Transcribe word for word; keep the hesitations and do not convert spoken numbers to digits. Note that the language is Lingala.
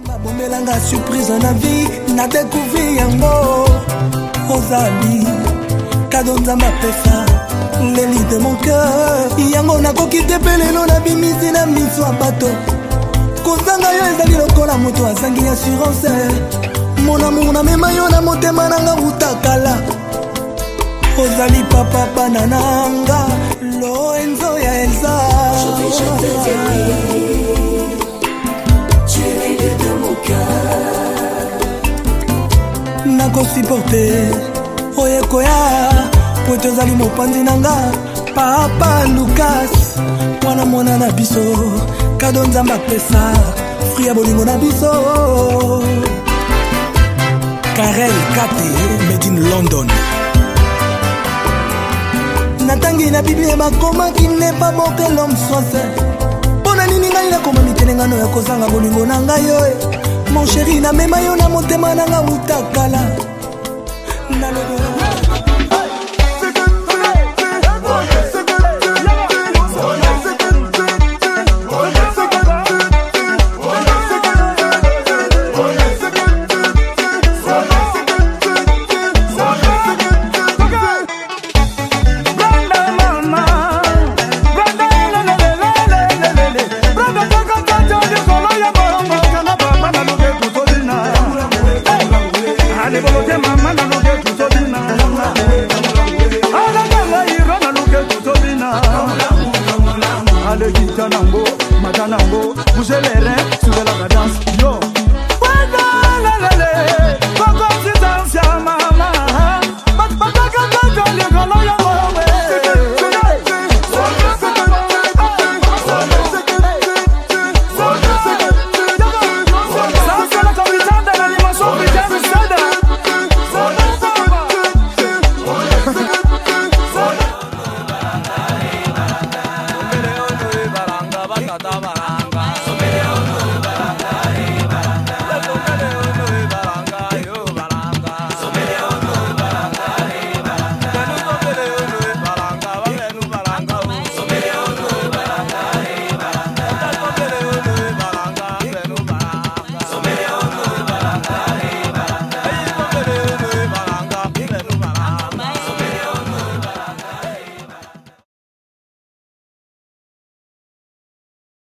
Bombelanga surprise na vie, na découvrir yango. Ozali, cadeau nzamba pesa, l'élite de mon cœur. Yango na kokite pelelo na bimisi na miso bato. Kozanga yo ezali lokola moto azangi assurance. Mon amour na mema yo na motema nanga utakala. Ozali papa banananga, Lorenzo ya Elsa. Je tu es l'élite de mon cœur. Nako supporter, oye koya, pote ozali mopanzi nanga, papa Lucas, mwana mwana na biso, kado nzamba pesa, fria bolingo na biso. Karel Kate, made in London. Natangi na Biblia bakoma qui n'est pas bon que l'homme soit seul. Bona nini ngai na koma mitelenga no ya kozanga bolingo na ngai yo. Mon chéri na mema yo na motema na nga utakala. Na lobo bougez les reins, suivez la cadence, yo. Taba